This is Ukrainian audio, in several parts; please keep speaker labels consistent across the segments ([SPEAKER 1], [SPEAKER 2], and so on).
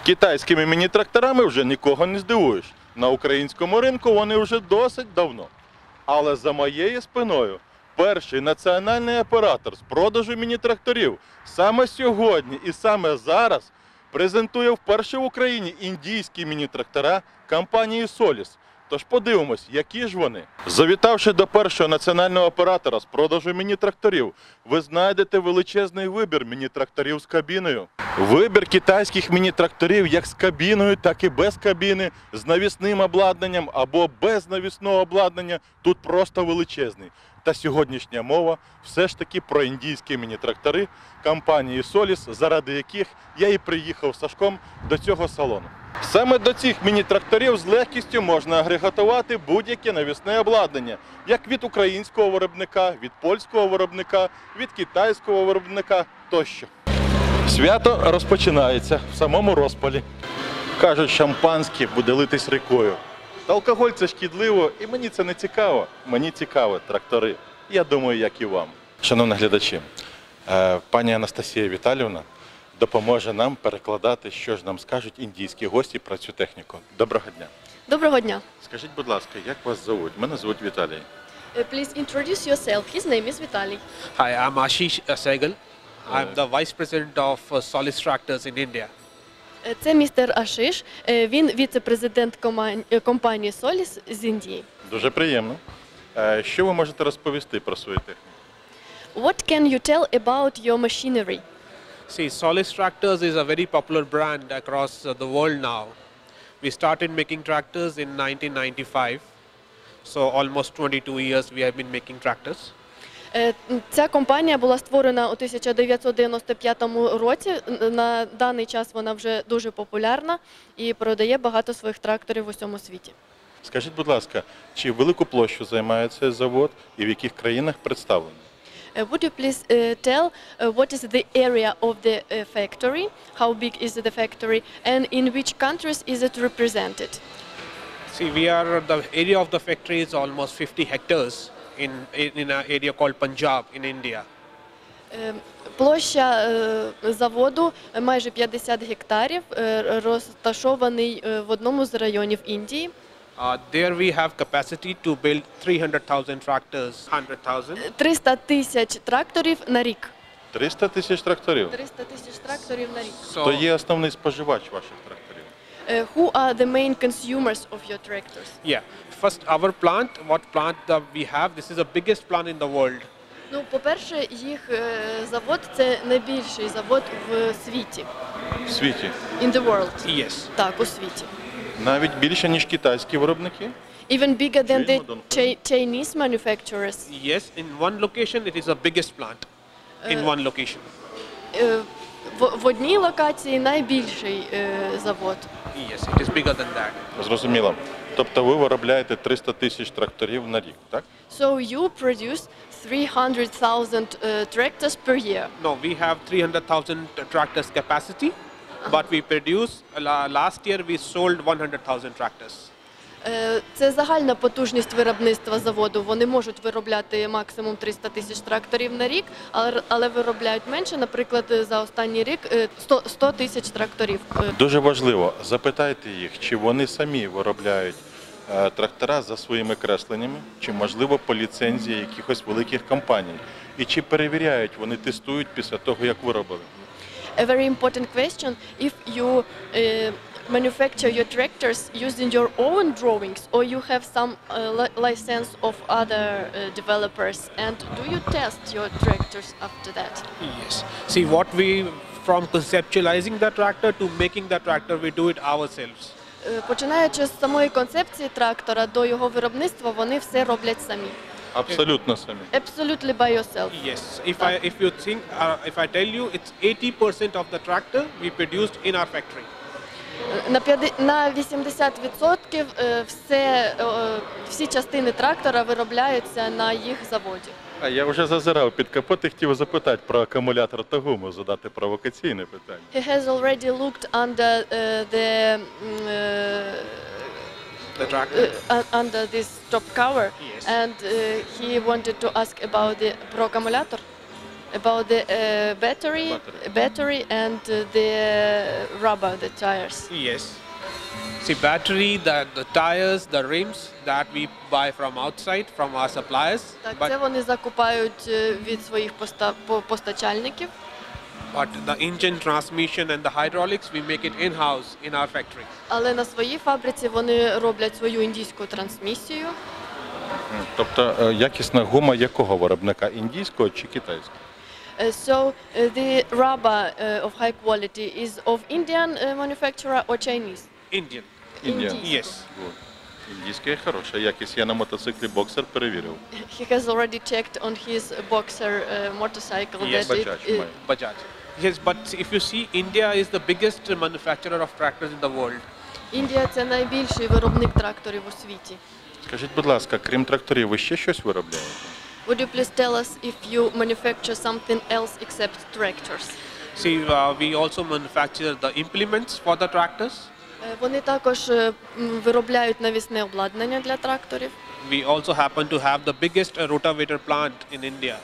[SPEAKER 1] Китайськими міні-тракторами вже нікого не здивуєш. На українському ринку вони вже досить давно. Але за моєю спиною перший національний оператор з продажу міні-тракторів саме сьогодні і саме зараз презентує вперше в Україні індійські міні-трактора компанії Solis. Тож подивимось, які ж вони. Завітавши до першого національного оператора з продажу міні-тракторів, ви знайдете величезний вибір міні-тракторів з кабіною. Вибір китайських міні-тракторів як з кабіною, так і без кабіни, з навісним обладнанням або без навісного обладнання тут просто величезний. Та сьогоднішня мова все ж таки про індійські міні-трактори компанії Solis, заради яких я і приїхав з Сашком до цього салону. Саме до цих міні-тракторів з легкістю можна агрегатувати будь-яке навісне обладнання, як від українського виробника, від польського виробника, від китайського виробника тощо. Свято розпочинається в самому розпалі. Кажуть, шампанське буде литись рікою. Та алкоголь – це шкідливо, і мені це не цікаво. Мені цікаві трактори. Я думаю, як і вам. Шановні глядачі, пані Анастасія Віталіївна допоможе нам перекладати, що ж нам скажуть індійські гості про цю техніку. Доброго дня.
[SPEAKER 2] Доброго дня.
[SPEAKER 1] Скажіть, будь ласка, як вас звуть? Мене звуть Віталій.
[SPEAKER 2] Please introduce yourself. His name is Vitaly.
[SPEAKER 3] Hi, I'm Ashish Sehgal. I'm the Vice President of Solis Tractors in India.
[SPEAKER 2] Це містер Ашиш. Він віце-президент компанії Solis з Індії.
[SPEAKER 1] Дуже приємно. Що ви можете розповісти про свою техніку?
[SPEAKER 2] What can you tell about your machinery?
[SPEAKER 3] See, Solis Tractors is a very popular brand across the world now. We started making tractors in 1995. So almost 22 years we have been making tractors.
[SPEAKER 2] Ця компанія була створена у 1995 році. На даний час вона вже дуже популярна і продає багато своїх тракторів в усьому світі.
[SPEAKER 1] Скажіть, будь ласка, чи велику площу займає цей завод і в яких країнах представлений?
[SPEAKER 2] Would you please tell what is the area of the factory, how big is the factory, and in which countries is it represented?
[SPEAKER 3] See, the area of the factory is almost 50 hectares in an area called Punjab in India.
[SPEAKER 2] Площа заводу майже 50 гектарів, розташований в одному з районів Індії.
[SPEAKER 3] There we have capacity to build 300,000 tractors, 100,000.
[SPEAKER 2] 300 тисяч тракторів на рік.
[SPEAKER 1] 300 тисяч тракторів?
[SPEAKER 2] 300 тисяч тракторів на рік.
[SPEAKER 1] Хто є основний споживач ваших тракторів?
[SPEAKER 2] Who are the main consumers of your tractors?
[SPEAKER 3] Yeah, first our plant, what plant that we have, this is the biggest plant in the world.
[SPEAKER 2] Ну, по-перше, їх завод – це найбільший завод в світі.
[SPEAKER 1] В світі?
[SPEAKER 2] In the world.
[SPEAKER 3] Yes.
[SPEAKER 2] Так, у світі.
[SPEAKER 1] Навіть більше, ніж китайські виробники?
[SPEAKER 2] Even bigger than the Chinese manufacturers.
[SPEAKER 3] Yes, in one location it is the biggest plant. In one location.
[SPEAKER 2] В одній локації найбільший завод.
[SPEAKER 3] Yes, it is bigger than that.
[SPEAKER 1] Зрозуміло. Тобто ви виробляєте 300 тисяч тракторів на рік, так?
[SPEAKER 2] So you produce 300,000 tractors per year.
[SPEAKER 3] No, we have 300,000 tractors capacity, but we produce, last year we sold 100,000 tractors.
[SPEAKER 2] Це загальна потужність виробництва заводу. Вони можуть виробляти максимум 300 тисяч тракторів на рік, але виробляють менше, наприклад, за останній рік 100 тисяч тракторів.
[SPEAKER 1] Дуже важливо, запитайте їх, чи вони самі виробляють трактора за своїми кресленнями, чи, можливо, по ліцензії якихось великих компаній. І чи перевіряють, вони тестують після того, як виробили.
[SPEAKER 2] A very important question, if you manufacture your tractors using your own drawings or you have some license of other developers, and do you test your tractors after that?
[SPEAKER 3] Yes. See, what we, from conceptualizing the tractor to making the tractor, we do it ourselves.
[SPEAKER 2] Починаючи з самої концепції трактора до його виробництва, вони все роблять самі.
[SPEAKER 1] Абсолютно самі.
[SPEAKER 2] Absolutely by yourself.
[SPEAKER 3] Yes. If you think, if I tell you, it's 80% of the tractor we produced in our factory.
[SPEAKER 2] На 80% всі частини трактора виробляються на їх заводі.
[SPEAKER 1] А я вже зазирав під капот і хотів запитати про акумулятор та гуму, задати провокаційне питання.
[SPEAKER 2] He has already looked under
[SPEAKER 3] The tractor.
[SPEAKER 2] Under this top cover,
[SPEAKER 3] Yes.
[SPEAKER 2] and he wanted to ask about the pro accumulator. About the battery and the rubber, the tires.
[SPEAKER 3] Yes. See, battery, the tires, the rims that we buy from outside, from our suppliers.
[SPEAKER 2] Так,
[SPEAKER 3] But,
[SPEAKER 2] це вони закупають від своїх постачальників.
[SPEAKER 3] but the engine, transmission and the hydraulics, we make it in-house in our factory.
[SPEAKER 2] Але на своїй фабриці вони роблять свою індійську трансмісію.
[SPEAKER 1] Тобто якісна гума якого виробника? Індійського чи китайського?
[SPEAKER 2] So the rubber of high quality is of Indian manufacturer or Chinese?
[SPEAKER 3] Indian.
[SPEAKER 1] Індійського.
[SPEAKER 3] Yes.
[SPEAKER 1] От. Індійська хороша якість. Я на мотоциклі боксер перевірив.
[SPEAKER 2] He has already checked on his Boxer motorcycle
[SPEAKER 3] Yes,
[SPEAKER 2] that it,
[SPEAKER 1] Bajaj, mine.
[SPEAKER 3] Bajaj. Yes, but if you see, India is the biggest manufacturer of tractors in the world.
[SPEAKER 2] Індія це найбільший виробник тракторів у світі.
[SPEAKER 1] Скажіть, будь ласка, крім тракторів, ви ще щось виробляєте?
[SPEAKER 2] Would you please tell us if you manufacture something else except tractors?
[SPEAKER 3] See, we also manufacture the implements for the tractors.
[SPEAKER 2] Вони також виробляють навісне обладнання для тракторів.
[SPEAKER 3] We also happen to have the biggest rotavator plant in India.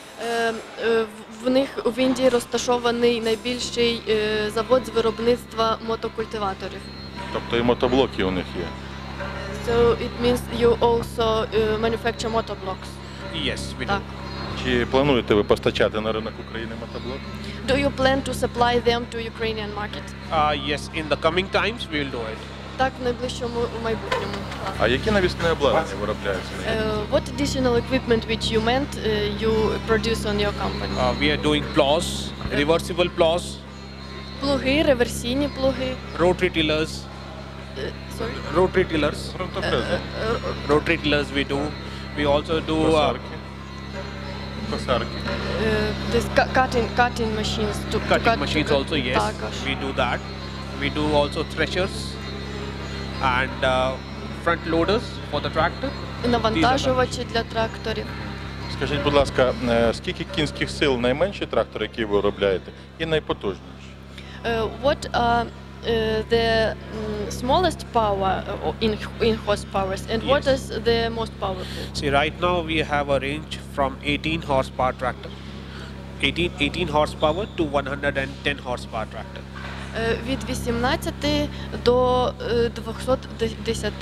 [SPEAKER 2] В них в Індії розташований найбільший завод з виробництва мотокультиваторів.
[SPEAKER 1] Тобто і мотоблоки у них є.
[SPEAKER 2] So it means you also manufacture motoblocks.
[SPEAKER 3] Yes, we do.
[SPEAKER 2] Так.
[SPEAKER 1] Чи плануєте ви постачати на ринок України мотоблок?
[SPEAKER 2] Do you plan to supply them to Ukrainian market?
[SPEAKER 3] Yes, in the coming times we will do it.
[SPEAKER 2] Так, в найближчому майбутньому.
[SPEAKER 1] А які навісне обладнання виробляються?
[SPEAKER 2] What additional equipment which you meant you produce on your company?
[SPEAKER 3] We are doing plows, reversible plows,
[SPEAKER 2] Плуги, реверсійні плуги.
[SPEAKER 3] rotary tillers,
[SPEAKER 2] Sorry.
[SPEAKER 3] rotary tillers,
[SPEAKER 1] Грунтофрези,
[SPEAKER 3] rotary tillers we do. We also do
[SPEAKER 1] косарки.
[SPEAKER 2] This cutting machines to
[SPEAKER 3] cutting
[SPEAKER 2] cut
[SPEAKER 3] machines also, yes.
[SPEAKER 2] Також.
[SPEAKER 3] We do that. We do also threshers and front loaders for the tractor.
[SPEAKER 2] Навантажувачі для тракторів.
[SPEAKER 1] Скажіть, будь ласка, скільки кінських сил найменший трактор, який ви виробляєте, і найпотужніший?
[SPEAKER 2] What are the smallest power in horsepowers and what
[SPEAKER 3] Yes.
[SPEAKER 2] is the most powerful?
[SPEAKER 3] See, right now we have a range from 18 horsepower tractor, 18 horsepower to 110 horsepower tractor.
[SPEAKER 2] Від 18 до 210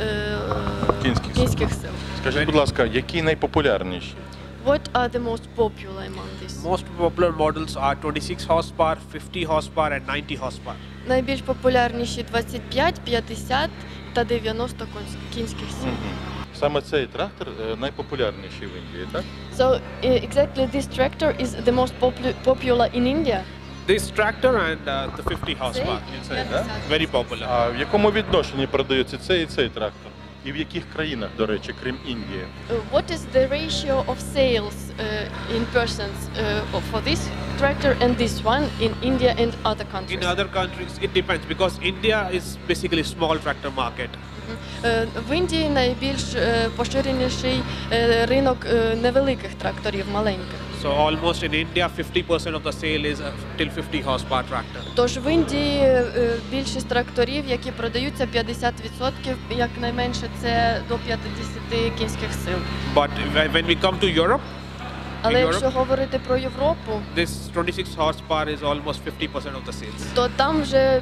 [SPEAKER 2] кінських сил.
[SPEAKER 1] Скажіть, будь ласка, який найпопулярніший?
[SPEAKER 2] What are the most popular among these?
[SPEAKER 3] Most popular models are 26 horsepower, 50 horsepower and 90 horsepower.
[SPEAKER 2] Найбільш популярніші 25, 50 та 90 кінських сил.
[SPEAKER 1] Саме цей трактор найпопулярніший в Індії, так?
[SPEAKER 2] So exactly this tractor is the most popular in India.
[SPEAKER 3] This tractor and the 50 horsepower.
[SPEAKER 1] І цей, так?
[SPEAKER 3] Very popular.
[SPEAKER 1] А в якому відношенні продається цей і цей трактор? І в яких країнах, до речі, крім Індії?
[SPEAKER 2] What is the ratio of sales in persons for this tractor and this one in India and other countries?
[SPEAKER 3] In other countries, it depends because India is basically small tractor market.
[SPEAKER 2] В Індії найбільш поширеніший ринок невеликих тракторів, маленьких.
[SPEAKER 3] So almost in India, 50% of the sale is till 50 horsepower tractor.
[SPEAKER 2] Тож в Індії більшість тракторів, які продаються, 50%, якнайменше це до 50 кінських сил.
[SPEAKER 3] But when we come to Europe,
[SPEAKER 2] Але
[SPEAKER 3] In
[SPEAKER 2] якщо говорити про Європу,
[SPEAKER 3] this 26 horsepower is almost 50% of the sales.
[SPEAKER 2] то там вже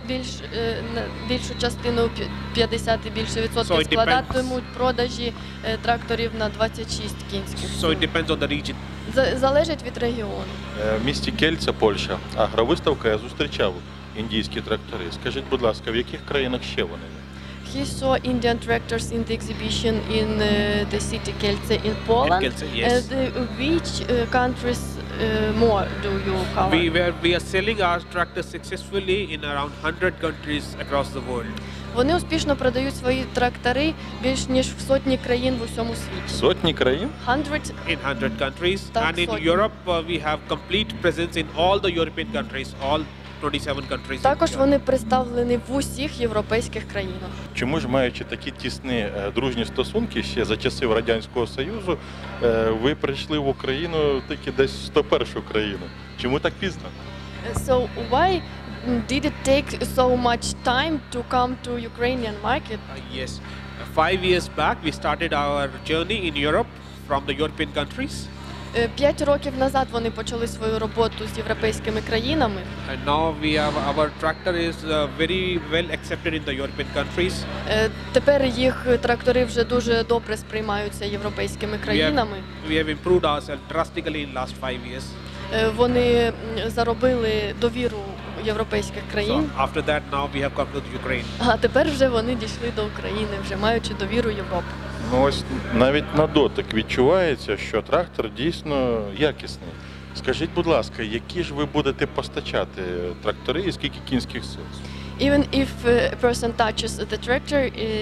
[SPEAKER 2] більшу частину 50 і більше
[SPEAKER 3] So
[SPEAKER 2] відсотків
[SPEAKER 3] it
[SPEAKER 2] складатимуть продажі тракторів на 26 кінських
[SPEAKER 3] So
[SPEAKER 2] сил.
[SPEAKER 3] it depends on the region.
[SPEAKER 2] Залежить від регіону.
[SPEAKER 1] В місті Кельце, Польща, агровиставка, я зустрічав індійські трактори. Скажіть, будь ласка, в яких країнах ще вони є?
[SPEAKER 2] He saw Indian tractors in the exhibition in the city Kielce in Poland.
[SPEAKER 3] Kielce, yes.
[SPEAKER 2] And which countries more do you cover?
[SPEAKER 3] We are selling our tractors successfully in around 100 countries across the world.
[SPEAKER 2] Вони успішно продають свої трактори більш ніж в сотні країн в усьому світі.
[SPEAKER 1] Сотні країн?
[SPEAKER 2] 100
[SPEAKER 3] In 100 countries.
[SPEAKER 2] Так,
[SPEAKER 3] And in
[SPEAKER 2] сотні.
[SPEAKER 3] Europe, we have complete presence in all the European countries, all 27 countries.
[SPEAKER 2] Також вони представлені в усіх європейських країнах.
[SPEAKER 1] Чому ж, маючи такі тісні дружні стосунки ще за часів Радянського Союзу, ви прийшли в Україну тільки десь в 101-шу країну? Чому так пізно?
[SPEAKER 2] So why did it take so much time to come to Ukrainian market?
[SPEAKER 3] Yes. 5 years back, we started our journey in Europe from the European countries.
[SPEAKER 2] 5 років назад вони почали свою роботу з європейськими країнами.
[SPEAKER 3] And now our tractor is very well accepted in the European countries.
[SPEAKER 2] Тепер їх трактори вже дуже добре сприймаються європейськими країнами.
[SPEAKER 3] We have improved ourselves drastically in last 5 years.
[SPEAKER 2] Вони заробили довіру європейських
[SPEAKER 3] So
[SPEAKER 2] країн,
[SPEAKER 3] after that, now we have come to Ukraine.
[SPEAKER 2] а тепер вже вони дійшли до України, вже маючи довіру Європи.
[SPEAKER 1] Ну ось навіть на дотик відчувається, що трактор дійсно якісний. Скажіть, будь ласка, які ж ви будете постачати трактори і скільки кінських сил?
[SPEAKER 2] Even if a person touches the tractor,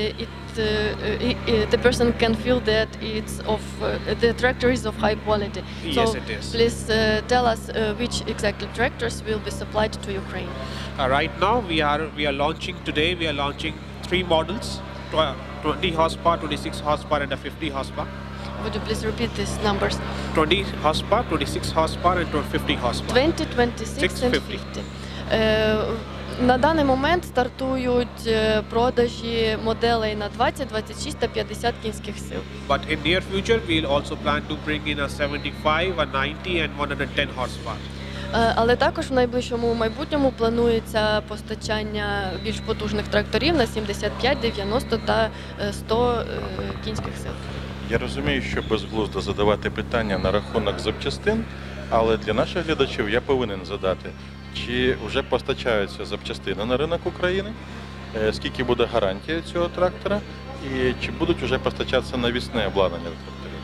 [SPEAKER 2] the person can feel that the tractor is of high quality.
[SPEAKER 3] Yes, it is.
[SPEAKER 2] Please tell us which exactly tractors will be supplied to Ukraine.
[SPEAKER 3] Right now, we are launching today. We are launching 3 models: 20 horsepower, 26 horsepower, and a 50 horsepower.
[SPEAKER 2] Would you please repeat these numbers?
[SPEAKER 3] 20 horsepower, 26 horsepower, and 50 horsepower.
[SPEAKER 2] 20, 26 and
[SPEAKER 3] 50.
[SPEAKER 2] 50. На даний момент стартують продажі моделей на 20, 26 та 50 кінських сил.
[SPEAKER 3] But in near future, we'll also plan to bring in a 75, a 90, and 110 horsepower.
[SPEAKER 2] Але також в найближчому майбутньому планується постачання більш потужних тракторів на 75, 90 та 100 кінських сил.
[SPEAKER 1] Я розумію, що безглуздо задавати питання на рахунок запчастин, але для наших глядачів я повинен задати, чи вже постачаються запчастини на ринок України, скільки буде гарантія цього трактора, і чи будуть вже постачатися навісне обладнання до тракторів.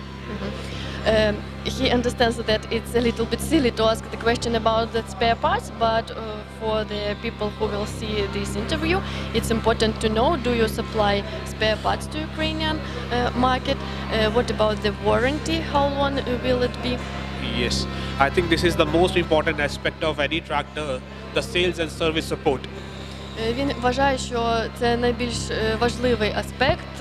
[SPEAKER 2] He understands that it's a little bit silly to ask the question about the spare parts, but for the people who will see this interview, it's important to know, do you supply spare parts to Ukrainian market? What about the warranty? How long will it be?
[SPEAKER 3] Yes, I think this is the most important aspect of any tractor, the sales and service support.
[SPEAKER 2] Він вважає, що це найбільш важливий аспект,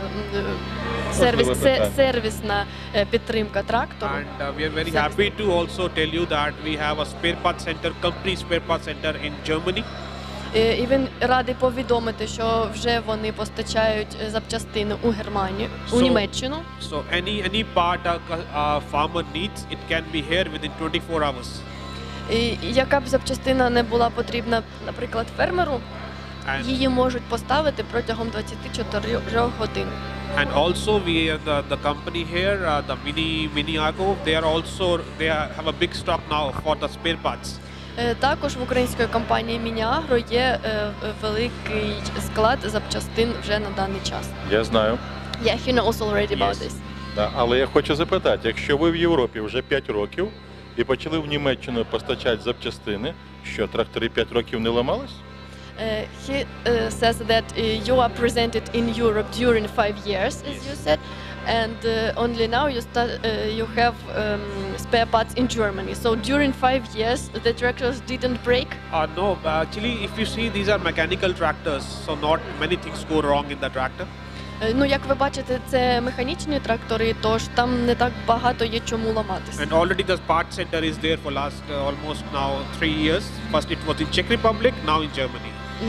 [SPEAKER 1] питання.
[SPEAKER 2] сервісна підтримка трактору.
[SPEAKER 3] And we are very happy to also tell you that we have a spare part center, company spare part center in Germany.
[SPEAKER 2] І він радий повідомити, що вже вони постачають запчастини у Германію, у Німеччину.
[SPEAKER 3] So any part a farmer needs, it can be here within 24 hours.
[SPEAKER 2] І яка б запчастина не була потрібна, наприклад, фермеру,
[SPEAKER 3] And,
[SPEAKER 2] її можуть поставити протягом 24 годин.
[SPEAKER 3] and also the company here, the Mini Agro, they have a big stock now for the spare parts.
[SPEAKER 2] Також в української компанії Мініагро є великий склад запчастин вже на даний час.
[SPEAKER 1] Я знаю.
[SPEAKER 2] Yeah, he knows already about
[SPEAKER 3] Yes.
[SPEAKER 2] this.
[SPEAKER 1] Да, але я хочу запитати, якщо ви в Європі вже 5 років і почали в Німеччину постачати запчастини, що трактори 5 років не ламались?
[SPEAKER 2] He says that you are presented in Europe during 5 years, as you said, and only now you have spare parts in Germany. So during 5 years, the tractors didn't break.
[SPEAKER 3] No, actually, if you see, these are mechanical tractors, so not many things go wrong in the tractor.
[SPEAKER 2] Ну, як ви бачите, це механічні трактори, тож там не так багато є чому ламатися.
[SPEAKER 3] And already the part center is there for last almost now 3 years. First it was in Czech Republic, now in Germany.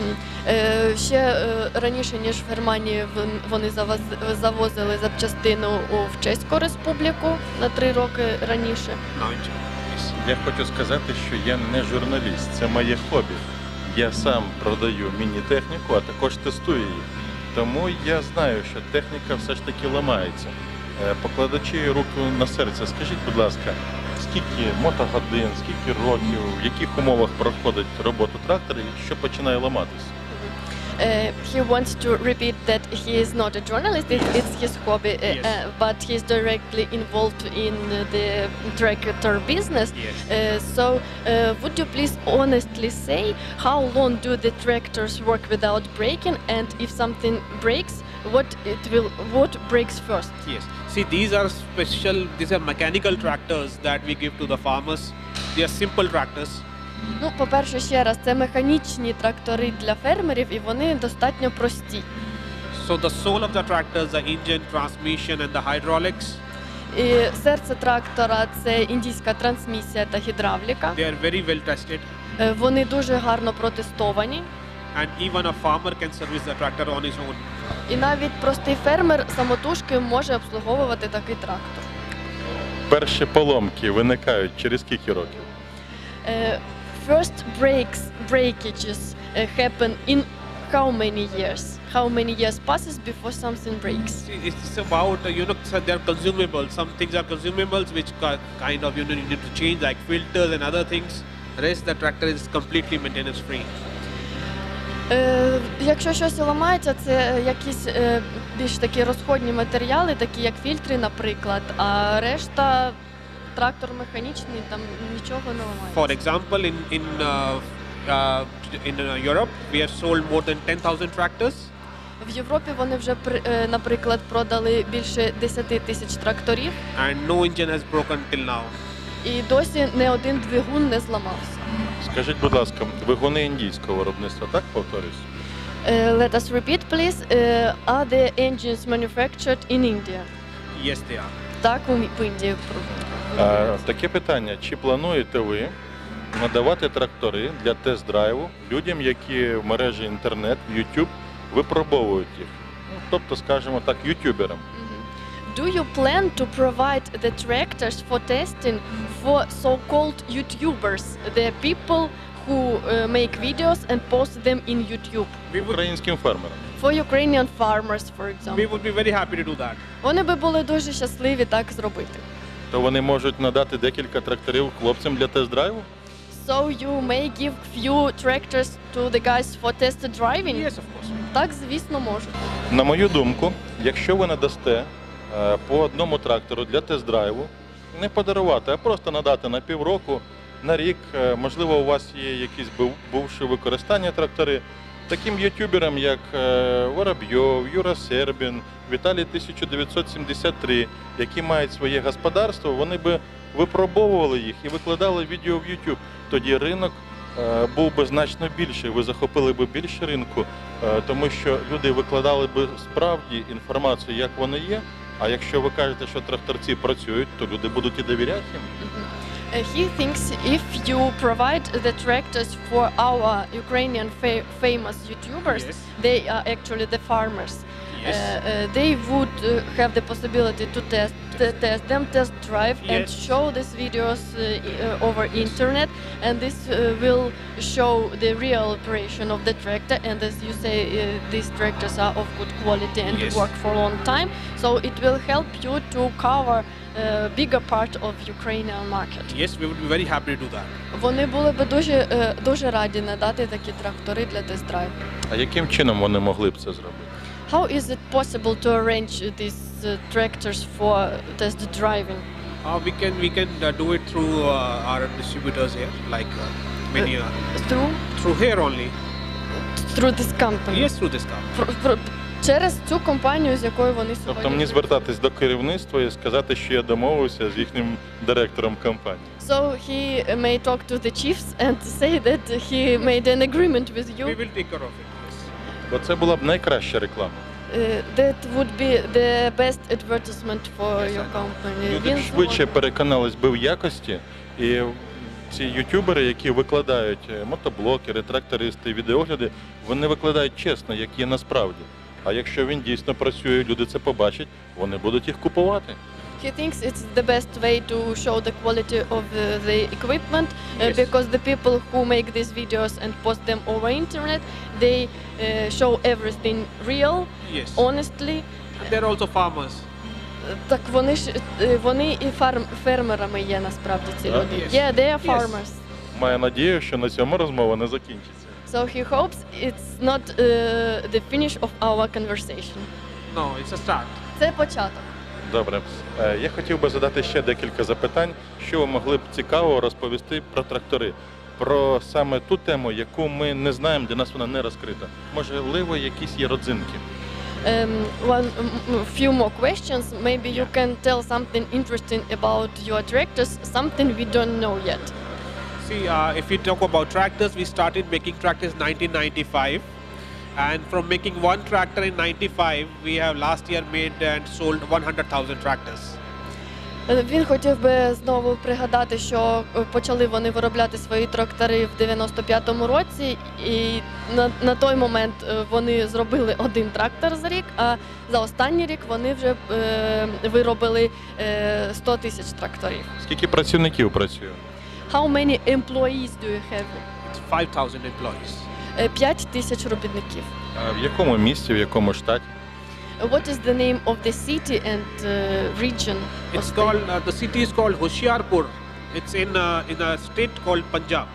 [SPEAKER 2] Ще раніше, ніж в Германії, вони завозили запчастину в Чеську Республіку на 3 роки раніше.
[SPEAKER 3] Now in Germany. Yes.
[SPEAKER 1] Я хочу сказати, що я не журналіст, це моє хобі. Я сам продаю міні-техніку, а також тестую її. Тому я знаю, що техніка все ж таки ламається. Покладачи руку на серце, скажіть, будь ласка, скільки мотогодин, скільки років, в яких умовах проходить роботу трактора, що починає ламатися?
[SPEAKER 2] He wants to repeat that he is not a journalist, it's his hobby,
[SPEAKER 3] Yes.
[SPEAKER 2] But he's directly involved in the tractor business.
[SPEAKER 3] Yes.
[SPEAKER 2] So would you please honestly say how long do the tractors work without breaking, and if something breaks, what breaks first?
[SPEAKER 3] Yes. See, these are mechanical tractors that we give to the farmers. They are simple tractors.
[SPEAKER 2] Ну, по-перше, ще раз, це механічні трактори для фермерів, і вони достатньо прості.
[SPEAKER 3] So the soul of the tractor is the engine, transmission, and the hydraulics.
[SPEAKER 2] І серце трактора – це індійська трансмісія та гідравліка.
[SPEAKER 3] They are very well tested,
[SPEAKER 2] Вони дуже гарно протестовані.
[SPEAKER 3] and even a farmer can service the tractor on his own.
[SPEAKER 2] І навіть простий фермер самотужки може обслуговувати такий трактор.
[SPEAKER 1] перші поломки виникають через скільки років?
[SPEAKER 2] First breakages happen in how many years? How many years passes before something breaks?
[SPEAKER 3] It's about so they're consumable. Some things are consumables which kind of you need to change, like filters and other things. Rest the tractor is completely maintenance free.
[SPEAKER 2] Якщо щось ламається, це якісь більш такі розходні матеріали, такі як фільтри, наприклад, а решта трактор механічний, там нічого не ламається.
[SPEAKER 3] For example, in Europe, we have sold more than 10,000 tractors.
[SPEAKER 2] В Європі вони вже, наприклад, продали більше 10 тисяч тракторів,
[SPEAKER 3] And no engine has broken till now.
[SPEAKER 2] і досі не один двигун не зламався.
[SPEAKER 1] Скажіть, будь ласка, двигуни індійського виробництва, так повторюсь?
[SPEAKER 2] Let us repeat, please. Are the engines manufactured in India?
[SPEAKER 3] Yes, they are.
[SPEAKER 2] Так, в Індії.
[SPEAKER 1] Таке питання: чи плануєте ви надавати трактори для тест-драйву людям, які в мережі інтернет, YouTube, випробовують їх? Ну, тобто, скажімо так, ютуберам.
[SPEAKER 2] Do you plan to provide the tractors for testing for so-called YouTubers, the people who make videos and post them in YouTube?
[SPEAKER 1] Українським фермерам.
[SPEAKER 2] For Ukrainian farmers, for example.
[SPEAKER 3] We would be very happy to do that.
[SPEAKER 2] Вони би були дуже щасливі так зробити.
[SPEAKER 1] То вони можуть надати декілька тракторів хлопцям для тест-драйву?
[SPEAKER 2] So you may give few tractors to the guys for test driving?
[SPEAKER 3] Yes, of course.
[SPEAKER 2] Так, звісно, можуть.
[SPEAKER 1] На мою думку, якщо ви надасте по одному трактору для тест-драйву, не подарувати, а просто надати на півроку, на рік, можливо, у вас є якісь бувші використання трактори, таким ютуберам, як Воробйов, Юра Сербін, Віталій 1973, які мають своє господарство, вони би випробовували їх і викладали відео в YouTube. Тоді ринок був би значно більший, ви захопили би більше ринку, тому що люди викладали би справді інформацію, як воно є, а якщо ви кажете, що тракторці працюють, то люди будуть і довіряти їм.
[SPEAKER 2] He thinks if you provide the tractors for our Ukrainian famous YouTubers,
[SPEAKER 3] Yes.
[SPEAKER 2] they are actually the farmers.
[SPEAKER 3] Yes.
[SPEAKER 2] They would have the possibility to test them, test drive, and
[SPEAKER 3] Yes.
[SPEAKER 2] show these videos over internet, and this will show the real operation of the tractor. And as you say, these tractors are of good quality and
[SPEAKER 3] Yes.
[SPEAKER 2] work for a long time. So it will help you to cover bigger part of Ukrainian market.
[SPEAKER 3] Yes, we would be very happy to do that.
[SPEAKER 2] Вони були б дуже раді надати такі трактори для тест-драйву.
[SPEAKER 1] А яким чином вони могли б це зробити?
[SPEAKER 2] How is it possible to arrange these tractors for test driving?
[SPEAKER 3] We can do it through our distributors here, like many through here only.
[SPEAKER 2] Through this company?
[SPEAKER 3] Yes, through this company.
[SPEAKER 2] Через цю компанію, з якою вони
[SPEAKER 1] Тобто
[SPEAKER 2] сьогодні
[SPEAKER 1] мені звертатись до керівництва і сказати, що я домовився з їхнім директором компанії.
[SPEAKER 2] So he may talk to the chiefs and say that he made an agreement with
[SPEAKER 3] We
[SPEAKER 2] you.
[SPEAKER 3] will take care of it. Yes.
[SPEAKER 1] Бо це була б найкраща реклама.
[SPEAKER 2] That would be the best advertisement for
[SPEAKER 3] Yes,
[SPEAKER 2] your
[SPEAKER 3] I know.
[SPEAKER 2] company.
[SPEAKER 1] Люди б швидше переконались би в якості, і ці ютубери, які викладають мотоблокери, трактористи, відеогляди, вони викладають чесно, як є насправді. А якщо він дійсно працює, люди це побачать, вони будуть їх купувати.
[SPEAKER 2] He thinks it's the best way to show the quality of the equipment
[SPEAKER 3] Yes.
[SPEAKER 2] because the people who make these videos and post them over internet, they show everything real,
[SPEAKER 3] Yes.
[SPEAKER 2] honestly.
[SPEAKER 3] And they're also farmers.
[SPEAKER 2] Так вони і фермерами є насправді ці
[SPEAKER 1] Так?
[SPEAKER 2] люди.
[SPEAKER 3] Yes.
[SPEAKER 2] Yeah, they are
[SPEAKER 3] Yes.
[SPEAKER 2] farmers.
[SPEAKER 1] Маю надію, що на цьому розмова не закінчиться.
[SPEAKER 2] So he hopes it's not the finish of our conversation.
[SPEAKER 3] No, it's a start.
[SPEAKER 2] Це початок.
[SPEAKER 1] Добре. Я хотів би задати ще декілька запитань, що ви могли б цікавого розповісти про трактори, про саме ту тему, яку ми не знаємо, для нас вона не розкрита. Можливо, якісь є родзинки.
[SPEAKER 2] Few more questions. Maybe you can tell something interesting about your tractors, something we don't know yet.
[SPEAKER 3] See, if we talk about tractors, we started making tractors 1995. And from making one tractor in 95, we have last year made and sold 100,000 tractors.
[SPEAKER 2] Він хотів би знову пригадати, що почали вони виробляти свої трактори в 95-му році, і на той момент вони зробили один трактор за рік, а за останній рік вони вже виробили 100 тисяч тракторів.
[SPEAKER 1] Скільки працівників працює?
[SPEAKER 2] How many employees do you have?
[SPEAKER 3] It's 5,000 employees.
[SPEAKER 2] 5 тисяч робітників.
[SPEAKER 1] А в якому місті, в якому штаті?
[SPEAKER 2] What is the name of the city and region? of
[SPEAKER 3] It's
[SPEAKER 2] the-
[SPEAKER 3] called, the city is called Hoshiarpur. It's in a state called Punjab.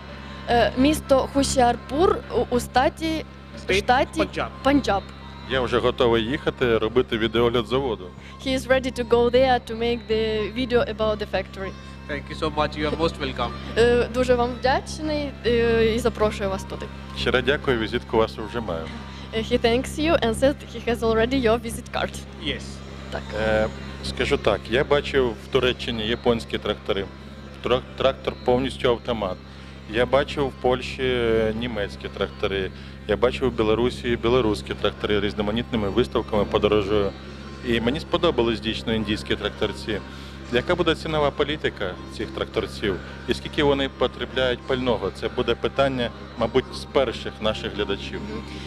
[SPEAKER 2] Місто Хушіарпур у штаті
[SPEAKER 3] Punjab.
[SPEAKER 2] Панджаб.
[SPEAKER 1] Я вже готовий їхати, робити відеогляд заводу.
[SPEAKER 2] He is ready to go there to make the video about the factory.
[SPEAKER 3] Thank you so much. You are most welcome.
[SPEAKER 2] Дуже вам вдячний і запрошую вас туди.
[SPEAKER 1] Щиро дякую, візитку вашу вже маю.
[SPEAKER 2] He thanks you and said he has already your visit card.
[SPEAKER 3] Yes.
[SPEAKER 2] Так.
[SPEAKER 1] Скажу так, я бачив в Туреччині японські трактори, трактор повністю автомат. Я бачив в Польщі німецькі трактори, я бачив в Білорусі білоруські трактори, різноманітними виставками подорожую. І мені сподобались дійсно індійські тракторці. Яка буде цінова політика цих тракторців і скільки вони потребляють пального? Це буде питання, мабуть, з перших наших глядачів.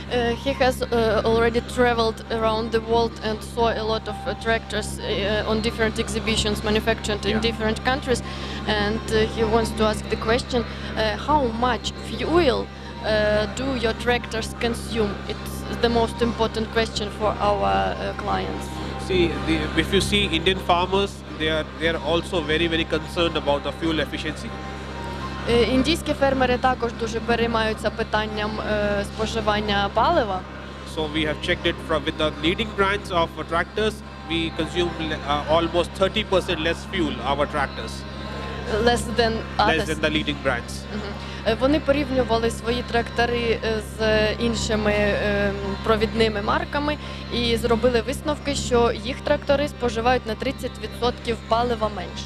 [SPEAKER 2] He has already traveled around the world and saw a lot of tractors on different exhibitions manufactured in
[SPEAKER 3] Yeah.
[SPEAKER 2] different countries, and he wants to ask the question, how much fuel do your tractors consume? It's the most important question for our clients.
[SPEAKER 3] See, if you see Indian farmers, they are also very concerned about the fuel efficiency.
[SPEAKER 2] Індійські фермери також дуже переймаються питанням споживання палива.
[SPEAKER 3] So we have checked it from with the leading brands of tractors. We consume almost 30% less fuel. Our tractors
[SPEAKER 2] Less than others.
[SPEAKER 3] less than the leading brands.
[SPEAKER 2] Вони порівнювали свої трактори з іншими провідними марками і зробили висновки, що їх трактори споживають на 30% палива менше.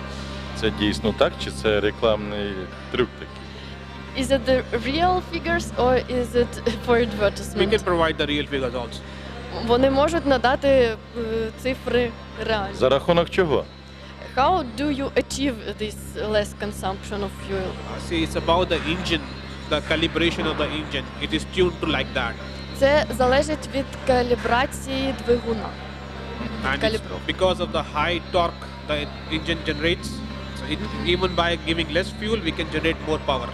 [SPEAKER 1] Це дійсно так, чи це рекламний трюк такий?
[SPEAKER 2] Is it the real figures or is it for
[SPEAKER 3] We
[SPEAKER 2] advertisement?
[SPEAKER 3] can provide the real figures also.
[SPEAKER 2] Вони можуть надати цифри реальні.
[SPEAKER 1] За рахунок чого?
[SPEAKER 2] How do you achieve this less consumption of fuel?
[SPEAKER 3] See, it's about the engine, the calibration of the engine. It is tuned to like that.
[SPEAKER 2] Це залежить від калібрації двигуна.
[SPEAKER 3] And it's
[SPEAKER 2] Calibro.
[SPEAKER 3] because of the high torque the engine generates. So even by giving less fuel, we can generate more power.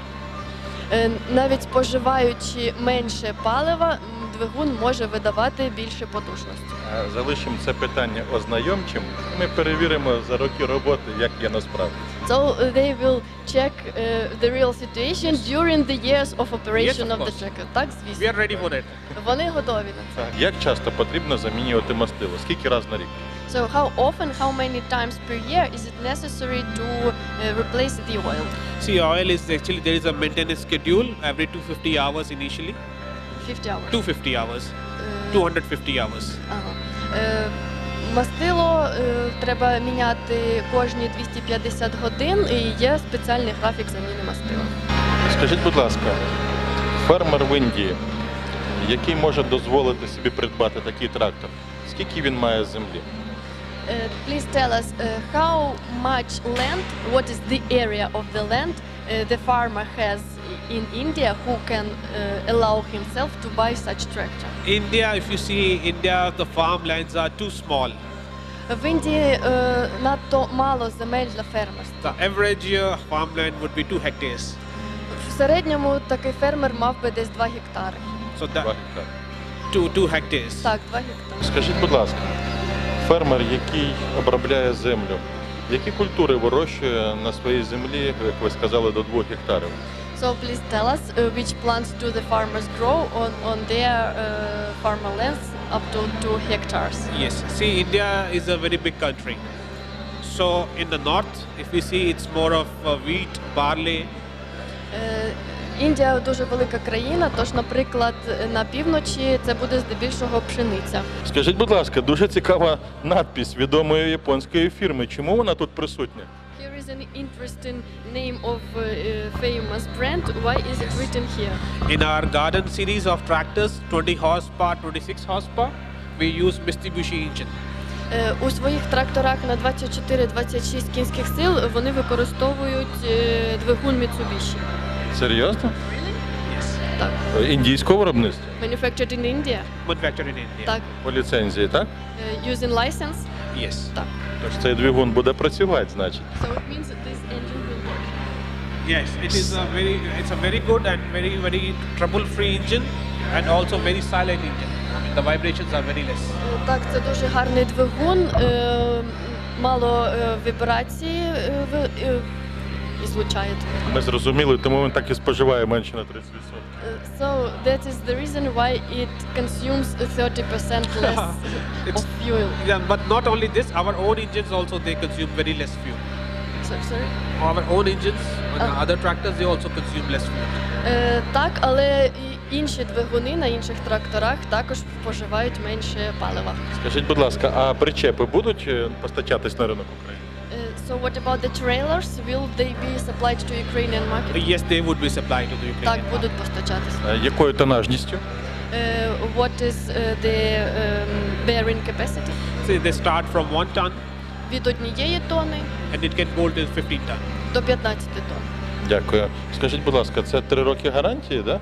[SPEAKER 2] Навіть споживаючи менше палива, двигун може видавати більше потужності.
[SPEAKER 1] Залишимо це питання ознайомчим. Ми перевіримо за роки роботи, як є насправді.
[SPEAKER 2] So they will check the real situation during the years of operation
[SPEAKER 3] Yes, of
[SPEAKER 2] of the
[SPEAKER 3] course.
[SPEAKER 2] tracker. Так,
[SPEAKER 3] We
[SPEAKER 2] звісно.
[SPEAKER 3] are ready for it.
[SPEAKER 2] Вони готові на це.
[SPEAKER 1] Як часто потрібно замінювати мастило? Скільки раз на рік?
[SPEAKER 2] So how often, how many times per year is it necessary to replace the oil?
[SPEAKER 3] See, oil is actually there is a maintenance schedule every 250 hours initially.
[SPEAKER 2] 50 hours.
[SPEAKER 3] 250 hours.
[SPEAKER 2] Е,
[SPEAKER 3] 250 hours.
[SPEAKER 2] Ага. Мастило треба міняти кожні 250 годин і є спеціальний графік заміни мастила.
[SPEAKER 1] Скажіть, будь ласка, фермер в Індії, який може дозволити собі придбати такий трактор, скільки він має землі?
[SPEAKER 2] Please tell us how much land, what is the area of the land the farmer has in India who can allow himself to buy such tractor?
[SPEAKER 3] India, if you see India, the farmlands are too small.
[SPEAKER 2] В Індії надто мало земель для фермерства.
[SPEAKER 3] The average farmland would be 2 hectares.
[SPEAKER 2] В середньому такий фермер мав би десь 2 гектари.
[SPEAKER 3] So
[SPEAKER 1] 2
[SPEAKER 3] that
[SPEAKER 1] гектари.
[SPEAKER 3] 2 hectares.
[SPEAKER 2] Так, 2 гектари.
[SPEAKER 1] Скажіть, будь ласка, фермер, який обробляє землю, які культури вирощує на своїй землі, як ви сказали, до 2 гектарів?
[SPEAKER 2] So please tell us which plants do the farmers grow on their farmer lands up to 2 hectares.
[SPEAKER 3] Yes. See, India is a very big country. So in the north, if we see, it's more of wheat, barley.
[SPEAKER 2] Індія дуже велика країна, тож, наприклад, на півночі це буде здебільшого пшениця.
[SPEAKER 1] Скажіть, будь ласка, дуже цікава надпись відомої японської фірми. Чому вона тут присутня?
[SPEAKER 2] Here is an interesting name of famous brand. Why is it written here?
[SPEAKER 3] In our garden series of tractors, 20 horsepower, 26 horsepower, we use Mitsubishi engine.
[SPEAKER 2] У своїх тракторах на 24-26 кінських сил вони використовують двигун Mitsubishi.
[SPEAKER 1] Серйозно?
[SPEAKER 3] Yes.
[SPEAKER 2] Так.
[SPEAKER 1] Індійського виробництва?
[SPEAKER 2] Manufactured in India.
[SPEAKER 3] Manufactured in India.
[SPEAKER 2] Так.
[SPEAKER 1] По ліцензії, так?
[SPEAKER 2] Using license.
[SPEAKER 3] Yes.
[SPEAKER 2] Так.
[SPEAKER 1] Тож цей двигун буде працювати, значить.
[SPEAKER 2] So it means that this engine will work.
[SPEAKER 3] Yes, it's a very good and very trouble-free engine, and also very silent engine. I mean, the vibrations are very less.
[SPEAKER 2] Так, це дуже гарний двигун, мало вібрації ізлучає.
[SPEAKER 1] Ми зрозуміли, тому він так і споживає менше на 30%.
[SPEAKER 2] So that is the reason why it consumes 30% less of fuel.
[SPEAKER 3] Yeah, but not only this, our own engines also they consume very less fuel.
[SPEAKER 2] Sorry?
[SPEAKER 3] Our own engines, and the other tractors, they also consume less fuel.
[SPEAKER 2] Так, але і інші двигуни на інших тракторах також споживають менше палива.
[SPEAKER 1] Скажіть, будь ласка, а причепи будуть постачатись на ринок України?
[SPEAKER 2] So what about the trailers? Will they be supplied to Ukrainian market?
[SPEAKER 3] Yes, they would be supplied to the Ukrainian
[SPEAKER 2] Так,
[SPEAKER 3] market.
[SPEAKER 2] будуть постачатися.
[SPEAKER 1] Якою тонажністю?
[SPEAKER 2] What is the bearing capacity?
[SPEAKER 3] See, they start from 1 ton
[SPEAKER 2] Від 1 тонни
[SPEAKER 3] and it can go till 15 ton.
[SPEAKER 2] до 15 тонн.
[SPEAKER 1] Дякую. Скажіть, будь ласка, це 3 роки гарантії, да?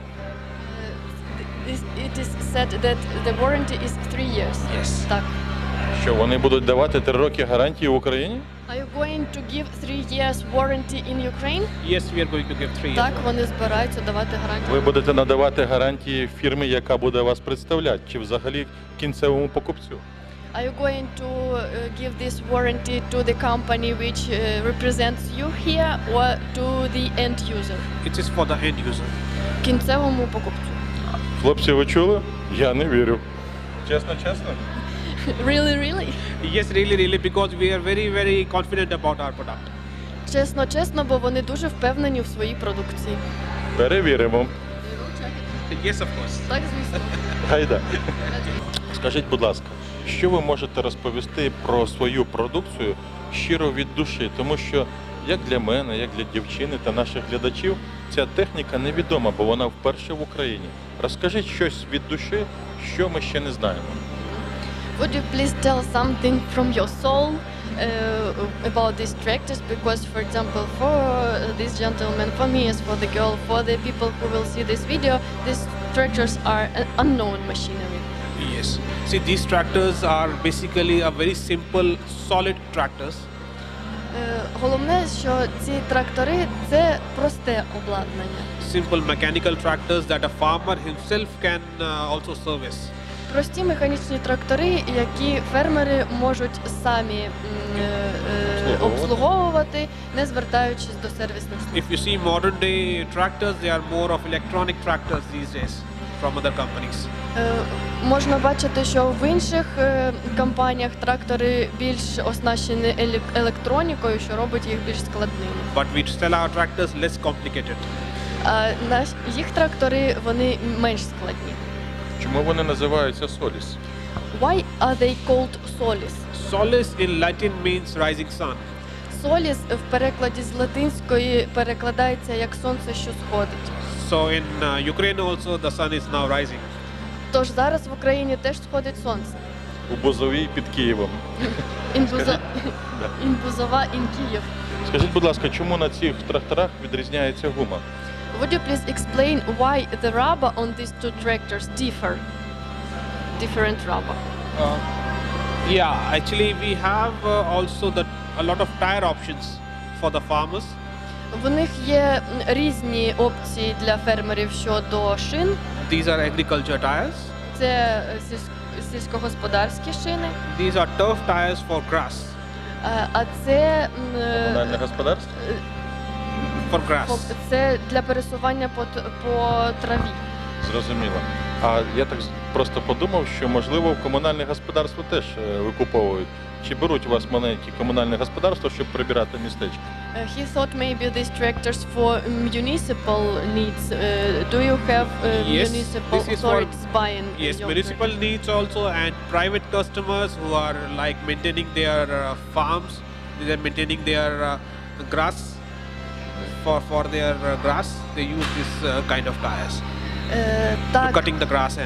[SPEAKER 2] It is said that the warranty is 3 years.
[SPEAKER 3] Yes.
[SPEAKER 2] Так.
[SPEAKER 1] Що вони будуть давати 3 роки гарантії в Україні?
[SPEAKER 2] Are you going to give 3 years warranty in Ukraine?
[SPEAKER 3] Yes, we are going to give 3 years.
[SPEAKER 2] Так, вони збираються давати гарантію.
[SPEAKER 1] Ви будете надавати гарантії фірмі, яка буде вас представляти, чи взагалі кінцевому покупцю?
[SPEAKER 2] Are you going to give this warranty to the company which represents you here or to the end user?
[SPEAKER 3] It is for the end user.
[SPEAKER 2] Кінцевому покупцю.
[SPEAKER 1] Хлопці, ви чули? Я не вірю. Чесно, чесно?
[SPEAKER 2] Really?
[SPEAKER 3] Yes, really, because we are very confident about our product.
[SPEAKER 2] Чесно, бо вони дуже впевнені в своїй продукції.
[SPEAKER 1] Перевіримо.
[SPEAKER 3] Yes, of course.
[SPEAKER 2] Так, звісно.
[SPEAKER 1] Гайда. Скажіть, будь ласка, що ви можете розповісти про свою продукцію щиро від душі? Тому що як для мене, як для дівчини та наших глядачів, ця техніка невідома, бо вона вперше в Україні. Розкажіть щось від душі, що ми ще не знаємо.
[SPEAKER 2] Would you please tell something from your soul about these tractors? Because, for example, for this gentleman, for me as for the girl, for the people who will see this video, these tractors are an unknown machinery.
[SPEAKER 3] Yes. See, these tractors are basically a very simple, solid tractors.
[SPEAKER 2] Головне, що ці трактори – це просте обладнання.
[SPEAKER 3] Simple mechanical tractors that a farmer himself can also service.
[SPEAKER 2] Прості механічні трактори, які фермери можуть самі обслуговувати, не звертаючись до сервісних служб.
[SPEAKER 3] If you see modern day tractors, they are more of electronic tractors these days from other companies.
[SPEAKER 2] Можна бачити, що в інших компаніях трактори більш оснащені електронікою, що робить їх більш складними.
[SPEAKER 3] But we sell our tractors less complicated.
[SPEAKER 2] А їх трактори, вони менш складні.
[SPEAKER 1] Чому вони називаються Solis?
[SPEAKER 2] Why are they called Solis?
[SPEAKER 3] Solis in Latin means rising sun.
[SPEAKER 2] Solis в перекладі з латинської перекладається як сонце, що сходить.
[SPEAKER 3] So in Ukraine also the sun is now rising.
[SPEAKER 2] Тож зараз в Україні теж сходить сонце.
[SPEAKER 1] У Бузовій під Києвом.
[SPEAKER 2] Інбузова, ін Київ.
[SPEAKER 1] Скажіть, будь ласка, чому на цих тракторах відрізняється гума?
[SPEAKER 2] Would you please explain why the rubber on these two tractors differ? Different rubber.
[SPEAKER 3] Yeah, actually we have also a lot of tire options for the farmers.
[SPEAKER 2] В них є різні опції для фермерів щодо шин.
[SPEAKER 3] These are agriculture tires.
[SPEAKER 2] Це сільськогосподарські шини,
[SPEAKER 3] These are turf tires for grass.
[SPEAKER 2] а це,
[SPEAKER 1] Комунальне господарство?
[SPEAKER 3] For grass.
[SPEAKER 2] це для пересування по траві.
[SPEAKER 1] Зрозуміло. А я так просто подумав, що можливо в комунальне господарство теж викуповують. Чи беруть у вас маленькі комунальне господарство, щоб прибирати містечко?
[SPEAKER 2] He thought maybe these tractors for municipal needs. Do you have
[SPEAKER 3] Yes,
[SPEAKER 2] municipal
[SPEAKER 3] this is for-
[SPEAKER 2] authorities buying
[SPEAKER 3] Yes,
[SPEAKER 2] your
[SPEAKER 3] municipal
[SPEAKER 2] tractors?
[SPEAKER 3] needs also, and private customers who are like maintaining their farms. They are maintaining their grass for their grass. They use this kind of tires,
[SPEAKER 2] Так,
[SPEAKER 3] cutting the grass and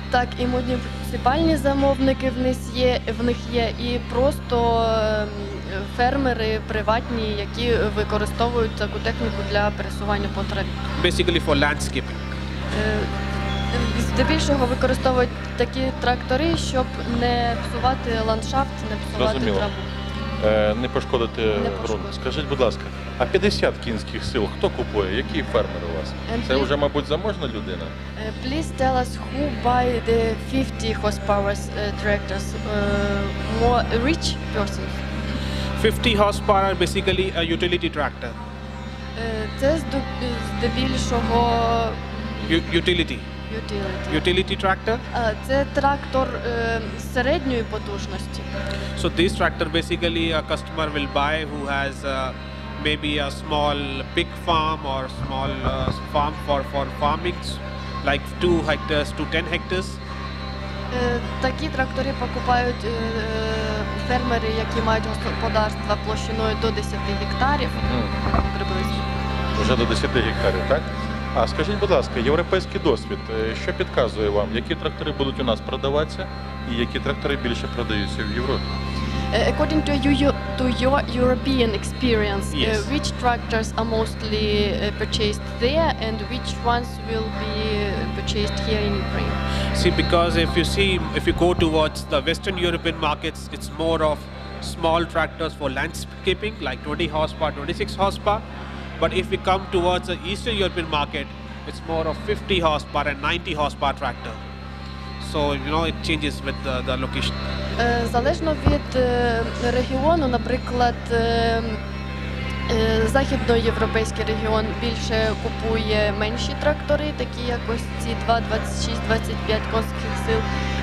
[SPEAKER 2] Так, і муніципальні замовники в них є, і просто фермери приватні, які використовують таку техніку для пересування по траві.
[SPEAKER 3] Basically for landscaping.
[SPEAKER 2] Здебільшого використовують такі трактори, щоб не псувати ландшафт, не псувати
[SPEAKER 1] Зрозуміло.
[SPEAKER 2] траву.
[SPEAKER 1] Не пошкодити ґрунт.
[SPEAKER 2] пошкодити.
[SPEAKER 1] Скажіть, будь ласка, а 50 кінських сил хто купує? Які фермери у вас? Це вже, мабуть, заможна людина?
[SPEAKER 2] Please tell us who buy the 50 horsepower tractors, more rich persons.
[SPEAKER 3] 50 horsepower basically a utility tractor.
[SPEAKER 2] Це здебільшого
[SPEAKER 3] Utility. Utility tractor.
[SPEAKER 2] Це трактор середньої потужності.
[SPEAKER 3] So this tractor basically a customer will buy who has maybe a small pig farm or small farm for farming, like 2 hectares to 10 hectares.
[SPEAKER 2] Такі трактори покупають фермери, які мають господарства площиною до 10 гектарів приблизно.
[SPEAKER 1] Вже до 10 гектарів, так? А скажіть, будь ласка, європейський досвід, що підказує вам, які трактори будуть у нас продаватися і які трактори більше продаються в Європі?
[SPEAKER 2] According to your European experience,
[SPEAKER 3] Yes.
[SPEAKER 2] which tractors are mostly purchased there and which ones will be purchased here in Ukraine?
[SPEAKER 3] See, because if you go towards the Western European markets, it's more of small tractors for landscaping, like 20 horsepower, 26 horsepower. But if we come towards the Eastern European market, it's more of 50 horsepower and 90 horsepower tractor. So, it changes with the location.
[SPEAKER 2] Залежно від регіону, наприклад, західноєвропейський регіон більше купує менші трактори, такі як ось ці 2, 26-25 кінських сил.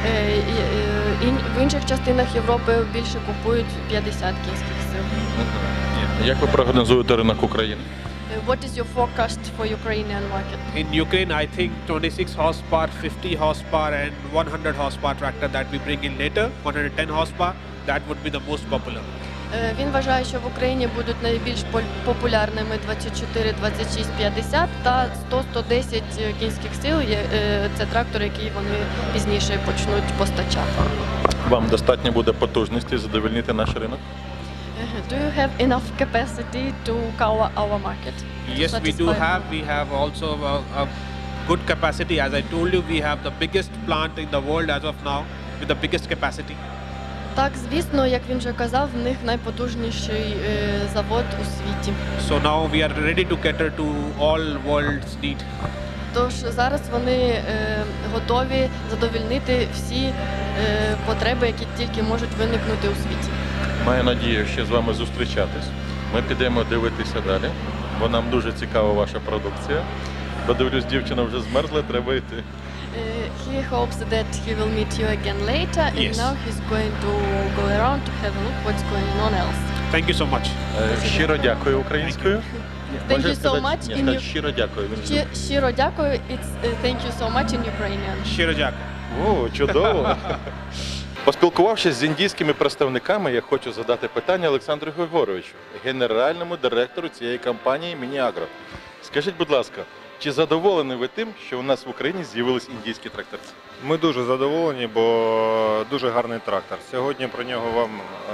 [SPEAKER 2] В інших частинах Європи більше купують 50 кінських сил.
[SPEAKER 1] Як ви прогнозуєте ринок України?
[SPEAKER 2] What is your forecast for Ukrainian market?
[SPEAKER 3] In Ukraine, I think 26 horsepower, 50 horsepower and 100 horsepower tractor that we bring in later, 110 horsepower, that would be the most popular.
[SPEAKER 2] Він вважає, що в Україні будуть найбільш популярними 24, 26, 50 та 100-110 кінських сил. Це трактори, які вони пізніше почнуть постачати.
[SPEAKER 1] Вам достатньо буде потужності задовольнити наш ринок?
[SPEAKER 2] Do you have enough capacity to cover our market?
[SPEAKER 3] Yes, we do have. We have also a good capacity. As I told you, we have the biggest plant in the world as of now with the biggest capacity.
[SPEAKER 2] Так, звісно, як він вже казав, в них найпотужніший завод у світі.
[SPEAKER 3] So now we are ready to cater to all world's need.
[SPEAKER 2] Тож зараз вони готові задовольнити всі потреби, які тільки можуть виникнути у світі.
[SPEAKER 1] Маю надію ще з вами зустрічатись. Ми підемо дивитися далі, бо нам дуже цікава ваша продукція. Подивлюсь, дівчина вже змерзла, треба йти.
[SPEAKER 2] He hopes that he will meet you again later, and
[SPEAKER 3] Yes.
[SPEAKER 2] now he's going to go around to have a look what's going on else.
[SPEAKER 3] Thank you so much.
[SPEAKER 1] Щиро дякую українською.
[SPEAKER 2] Thank
[SPEAKER 1] Можеш
[SPEAKER 2] you so
[SPEAKER 1] сказати?
[SPEAKER 2] much
[SPEAKER 1] Ні,
[SPEAKER 2] in
[SPEAKER 1] скажи,
[SPEAKER 2] you.
[SPEAKER 1] щиро дякую.
[SPEAKER 2] Щиро дякую. It's thank you so much in Ukrainian.
[SPEAKER 3] Щиро дякую.
[SPEAKER 1] О, чудово. Поспілкувавшись з індійськими представниками, я хочу задати питання Олександру Григоровичу, генеральному директору цієї компанії Міні-Агро. Скажіть, будь ласка, чи задоволені ви тим, що у нас в Україні з'явились індійські тракторці?
[SPEAKER 4] Ми дуже задоволені, бо дуже гарний трактор. Сьогодні про нього вам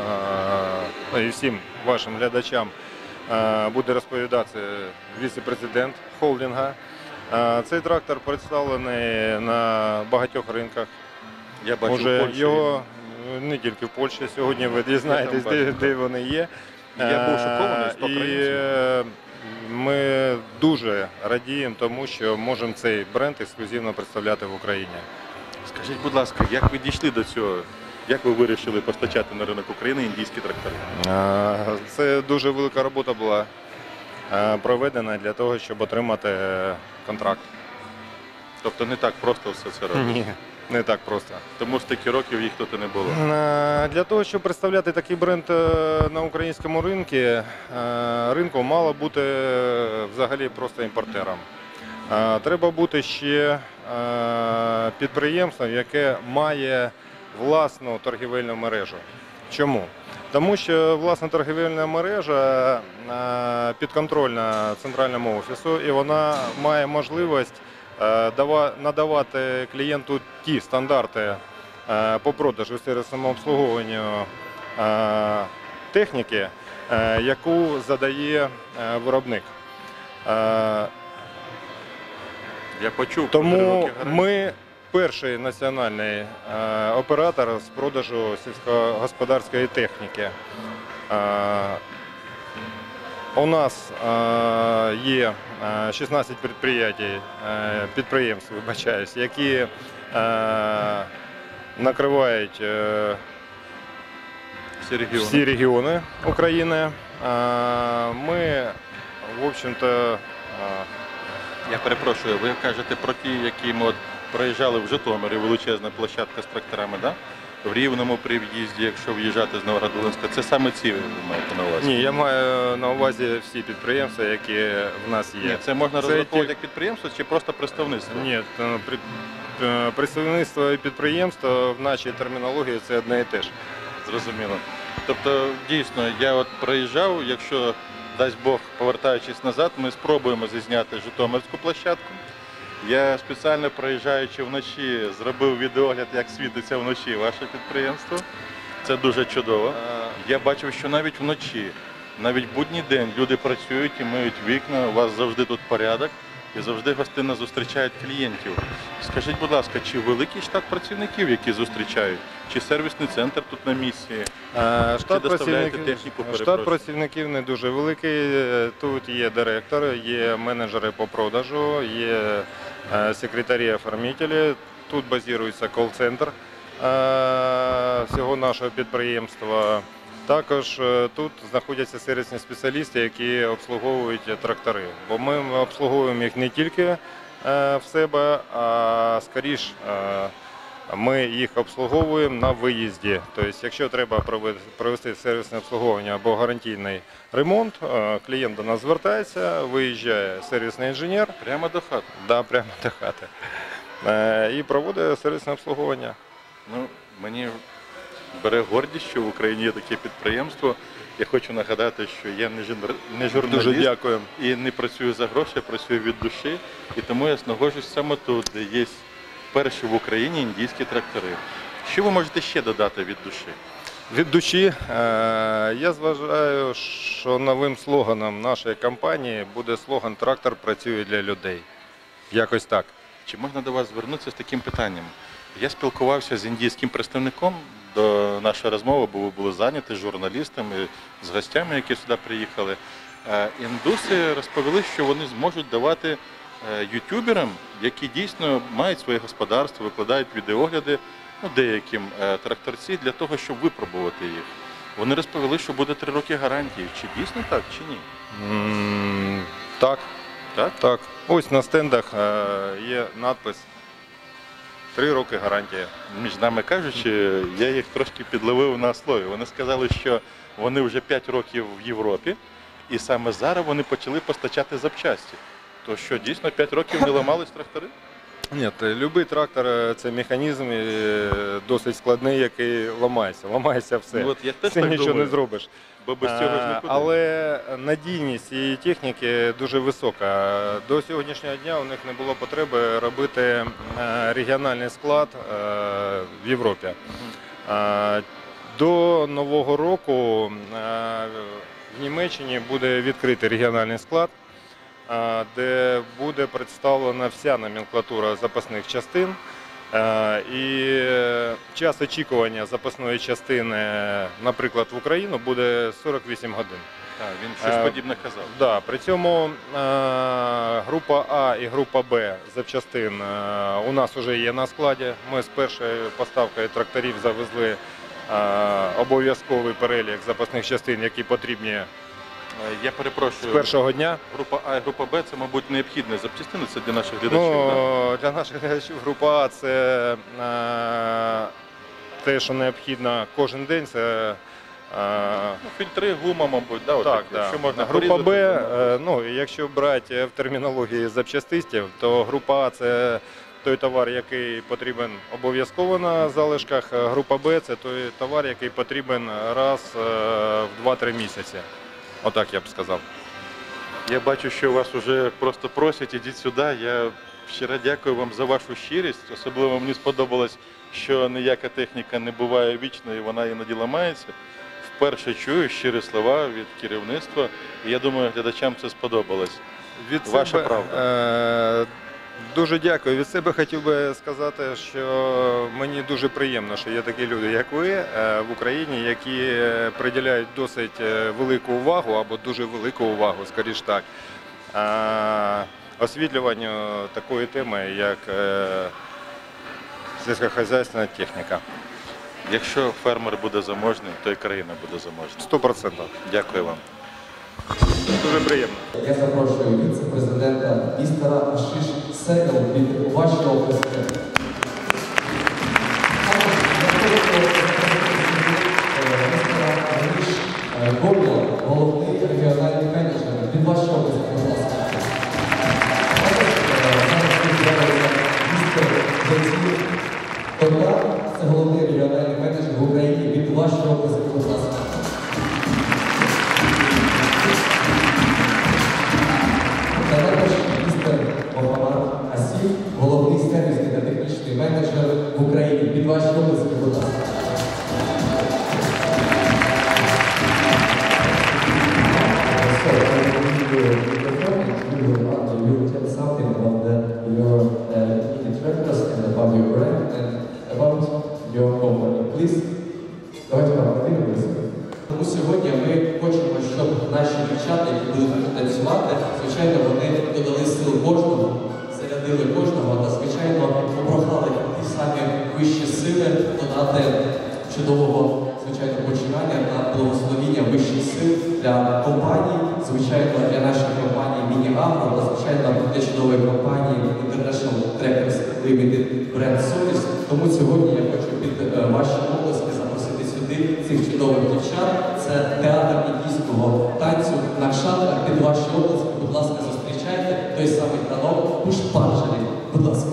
[SPEAKER 4] і всім вашим глядачам буде розповідати віце-президент холдинга. Цей трактор представлений на багатьох ринках.
[SPEAKER 1] Я бачу,
[SPEAKER 4] Уже
[SPEAKER 1] в Польщі.
[SPEAKER 4] його не тільки в Польщі, сьогодні ви дізнаєтесь, де вони є.
[SPEAKER 1] Я був шокований, 100
[SPEAKER 4] І
[SPEAKER 1] країн.
[SPEAKER 4] ми дуже радіємо тому, що можемо цей бренд ексклюзивно представляти в Україні.
[SPEAKER 1] Скажіть, будь ласка, як ви дійшли до цього? Як ви вирішили постачати на ринок України індійські трактори?
[SPEAKER 4] Це дуже велика робота була проведена для того, щоб отримати контракт.
[SPEAKER 1] Тобто не так просто все це робити?
[SPEAKER 4] Ні, не так просто.
[SPEAKER 1] Тому стільки років їх тут і не було.
[SPEAKER 4] Для того, щоб представляти такий бренд на українському ринку мало бути взагалі просто імпортером. Треба бути ще підприємством, яке має власну торгівельну мережу. Чому? Тому що власна торгівельна мережа підконтрольна центральному офісу, і вона має можливість надавати клієнту ті стандарти по продажу і сервісному обслуговуванню техніки, яку задає виробник.
[SPEAKER 1] Я почув.
[SPEAKER 4] Тому ми перший національний оператор з продажу сільськогосподарської техніки. У нас є 16 підприємств, вибачаюсь, які накривають всі регіони України. Ми, в общем-то,
[SPEAKER 1] Я перепрошую, ви кажете про ті, які ми от проїжджали в Житомирі, величезна площадка з тракторами, да? В Рівному при в'їзді, якщо в'їжджати з Новоград-Волинська, це саме ці ви маєте на увазі?
[SPEAKER 4] ні, я маю на увазі всі підприємства, які в нас є.
[SPEAKER 1] Ні, це можна
[SPEAKER 4] Це
[SPEAKER 1] розраховувати
[SPEAKER 4] ті-
[SPEAKER 1] як підприємство чи просто представництво?
[SPEAKER 4] Ні, представництво і підприємство в нашій термінології це одне і те ж.
[SPEAKER 1] Зрозуміло. Тобто, дійсно, я от проїжджав, якщо, дасть Бог, повертаючись назад, ми спробуємо зізняти Житомирську площадку. Я спеціально проїжджаючи вночі, зробив відеогляд, як світиться вночі ваше підприємство. Це дуже чудово. Я бачив, що навіть вночі, навіть в будній день люди працюють і миють вікна, у вас завжди тут порядок і завжди гостинно зустрічають клієнтів. Скажіть, будь ласка, чи великий штат працівників, які зустрічають? Чи сервісний центр тут на місці?
[SPEAKER 4] Штат
[SPEAKER 1] доставляєте техніку,
[SPEAKER 4] штат
[SPEAKER 1] перепрошую?
[SPEAKER 4] працівників не дуже великий. Тут є директор, є менеджери по продажу, є секретарі оформителі. Тут базується кол-центр всього нашого підприємства. Також тут знаходяться сервісні спеціалісти, які обслуговують трактори. Бо ми обслуговуємо їх не тільки в себе, а скоріш ми їх обслуговуємо на виїзді. Тобто, якщо треба провести сервісне обслуговування або гарантійний ремонт, клієнт до нас звертається, виїжджає сервісний інженер,
[SPEAKER 1] Прямо до хати.
[SPEAKER 4] да, прямо до хати, і проводить сервісне обслуговування.
[SPEAKER 1] Ну, мені бере гордість, що в Україні є таке підприємство. Я хочу нагадати, що я не журналіст
[SPEAKER 4] Дуже дякую.
[SPEAKER 1] і не працюю за гроші, я працюю від душі. І тому я знаходжусь саме тут, де є перші в Україні індійські трактори. Що ви можете ще додати від душі?
[SPEAKER 4] Від душі я вважаю, що новим слоганом нашої компанії буде слоган «Трактор працює для людей». Якось так.
[SPEAKER 1] Чи можна до вас звернутися з таким питанням? Я спілкувався з індійським представником до нашої розмови, бо ви були зайняті з журналістами, з гостями, які сюди приїхали. Індуси розповіли, що вони зможуть давати ютуберам, які дійсно мають своє господарство, викладають відеогляди, ну, деяким тракторці для того, щоб випробувати їх. Вони розповіли, що буде 3 роки гарантії. Чи дійсно так, чи ні?
[SPEAKER 4] Так.
[SPEAKER 1] Так?
[SPEAKER 4] Так. Ось на стендах є надпис «3 роки гарантія».
[SPEAKER 1] Між нами кажучи, я їх трошки підловив на слові. Вони сказали, що вони вже 5 років в Європі, і саме зараз вони почали постачати запчасті. То що, дійсно 5 років не ламались трактори?
[SPEAKER 4] Ні, будь-який трактор – це механізм досить складний, який ламається. Ламається все.
[SPEAKER 1] Ну, от я теж
[SPEAKER 4] Ти
[SPEAKER 1] так
[SPEAKER 4] нічого
[SPEAKER 1] думаю,
[SPEAKER 4] не зробиш.
[SPEAKER 1] бо без цього ж нікуди.
[SPEAKER 4] Але надійність цієї техніки дуже висока. До сьогоднішнього дня у них не було потреби робити регіональний склад в Європі. До Нового року в Німеччині буде відкритий регіональний склад, де буде представлена вся номенклатура запасних частин. І час очікування запасної частини, наприклад, в Україну буде 48 годин.
[SPEAKER 1] Так, він щось подібне казав.
[SPEAKER 4] Да, при цьому група А і група Б запчастин у нас вже є на складі. Ми з першою поставкою тракторів завезли обов'язковий перелік запасних частин, які потрібні
[SPEAKER 1] Я
[SPEAKER 4] з
[SPEAKER 1] перепрошую,
[SPEAKER 4] першого дня.
[SPEAKER 1] група А і група Б це, мабуть, необхідні запчастини, це для наших глядачів. так?
[SPEAKER 4] Ну, для наших глядачів група А це те, що необхідно кожен день. Це
[SPEAKER 1] Ну, фільтри, гума, мабуть, да,
[SPEAKER 4] так,
[SPEAKER 1] отак,
[SPEAKER 4] да.
[SPEAKER 1] що можна
[SPEAKER 4] Група
[SPEAKER 1] порізати,
[SPEAKER 4] Б,
[SPEAKER 1] то-
[SPEAKER 4] ну, якщо брати в термінології запчастистів, то група А це той товар, який потрібен обов'язково на залишках. Група Б це той товар, який потрібен раз в 2-3 місяці. Отак я б сказав.
[SPEAKER 1] Я бачу, що вас вже просто просять, ідіть сюди. Я Щиро дякую вам за вашу щирість. Особливо мені сподобалось, що ніяка техніка не буває вічною, вона іноді ламається. Вперше чую щирі слова від керівництва, і я думаю, глядачам це сподобалось. Ваша правда.
[SPEAKER 4] Дуже дякую. Від себе хотів би сказати, що мені дуже приємно, що є такі люди, як ви, в Україні, які приділяють досить велику увагу, або дуже велику увагу, скоріш так, освітлюванню такої теми, як сільськогосподарська техніка.
[SPEAKER 1] Якщо фермер буде заможним, то і країна буде заможна.
[SPEAKER 4] 100%.
[SPEAKER 1] Дякую вам.
[SPEAKER 4] Дуже приємно.
[SPEAKER 5] Я запрошую віце-президента Істера Ашиш Секел від вашого президента. Гордо, головний регіональний менеджер від вашого президента. Це головний регіональний менеджер в Україні від вашого президента. Також містер Мохаммад Асів, головний сервісний та технічний менеджер в Україні. Від вашої області, будь ласка. Something about your tractors and about your brand and about your company. Please, давайте подивимося. Тому сьогодні ми хочемо, щоб наші дівчата, які будуть танцювати, звичайно, вони додали сил кожному, зарядили кожного, та, звичайно, попрохали ті самі вищі сили додати чудового, звичайно, починання та благословіння вищих сил для компаній, звичайно, для нашої компанії Міні-Агро, та, звичайно, для чудової компанії International Tractors Limited Brand Solis. Тому сьогодні я хочу під ваші обласки запросити сюди цих чудових дівчат. Це театр індійського танцю Накшатра під ваші обласки. Будь ласка, зустрічайте той самий танок Пушпанджалі. Будь ласка.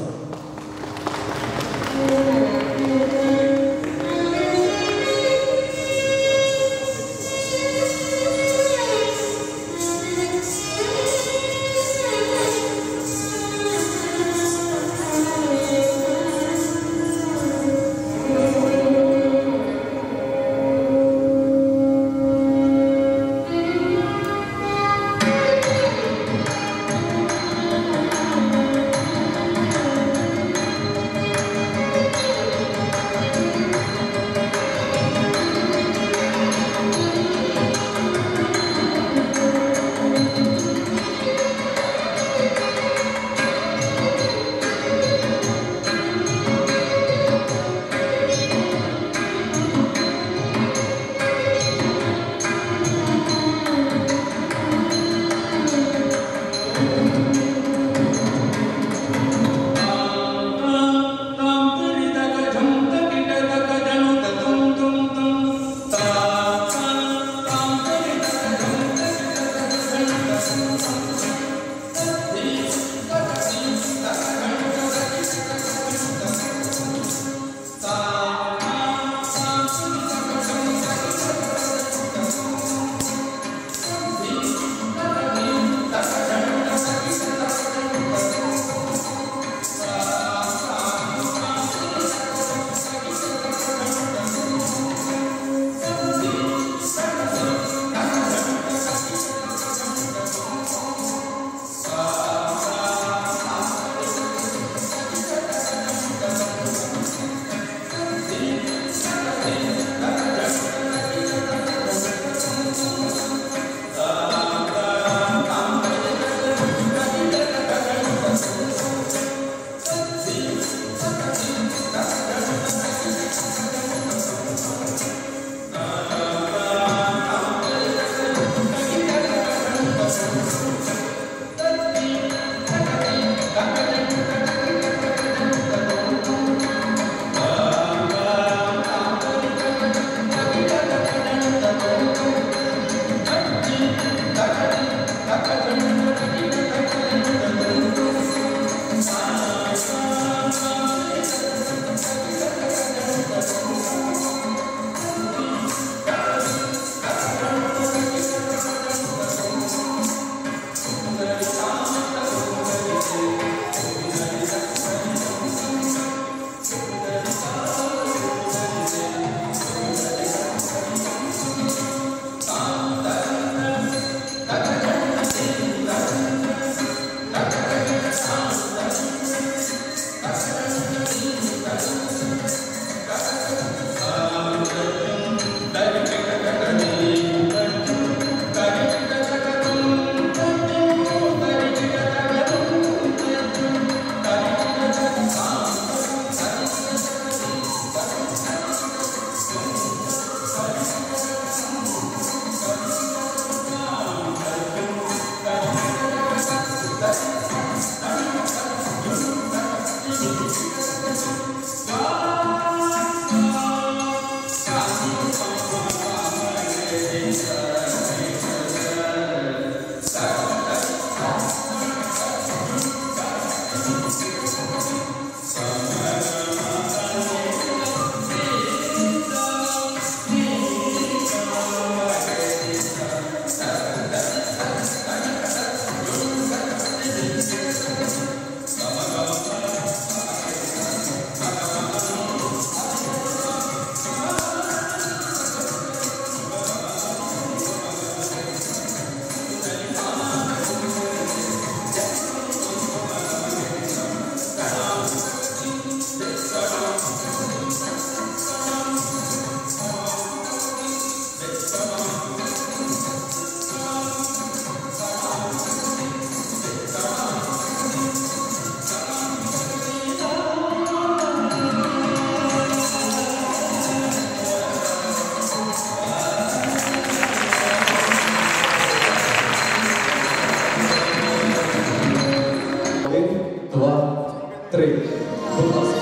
[SPEAKER 5] Будь ласка.